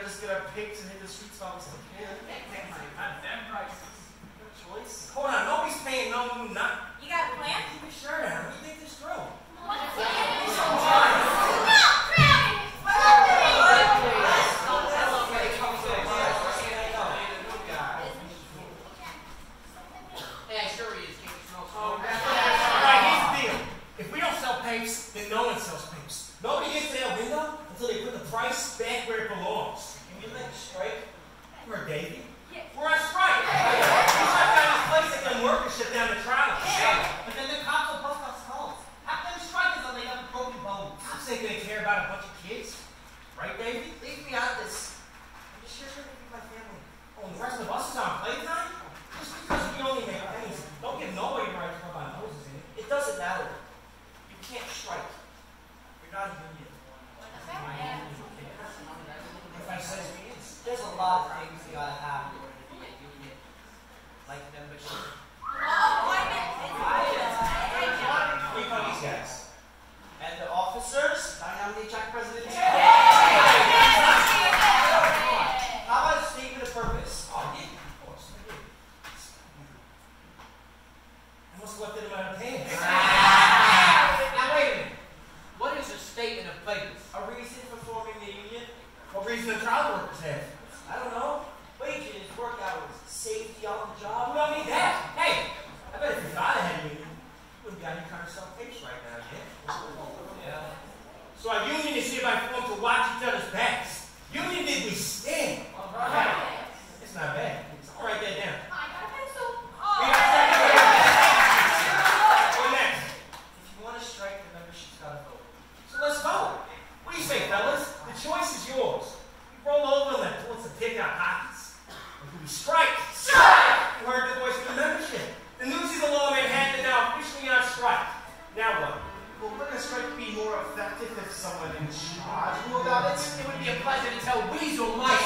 just get our pigs and hit the streets while we still can. Not them prices. No choice. Hold on, nobody's paying no not. You got a plan? Keep your shirt on. What do you think this through? What's it? Hey, sure he is. Can't you smell smoke? Alright, here's the deal. If we don't sell papes, then no one sells papes. Nobody gets to that window until they put the price back where it belongs. Can we make a strike? We're Davey. We're on strike. We shut down this place and then workers shut down the trolley. But then the cops will bust our skulls. Half them strikers are laid up with broken bones. Cops ain't gonna care about a bunch of kids. Right, Davey? Leave me out of this. I'm just here trying to feed my family. Oh, and the rest of us is on playtime? Just because we only make pennies, don't give nobody right to rub our noses in it. It doesn't matter. You can't strike. You're not a union. If I says we is. There's a lot of things you gotta have in order to be a union. Like membership. We call these guys. And the officers, I nominate Jack President. How about a statement of purpose? Oh, yeah, of course. I did. I must have left it in my pants. Now wait a minute. What is a statement of purpose? A reason for forming the union? What reason the trial workers have? I don't know. Wages, work hours, safety on the job. We don't need that. Hey, I bet if your father had a union, you wouldn't be out here trying to sell tapes right now, yeah? So our union is hereby formed to watch each other's backs. Union did we stand? All right. It's not bad. I'll write that down. I got a pencil. What next? If you want to strike, the membership's gotta vote. So let's vote. What do you say, fellas? The choice is yours. We roll over them until it's to pick our pockets. Or do we strike? Strike! You heard the voice of the membership. The news is the law Manhattan now officially on strike. Now what? Well, wouldn't a strike be more effective if someone in charge knew about it? It would be a pleasure to tell Weasel Mike.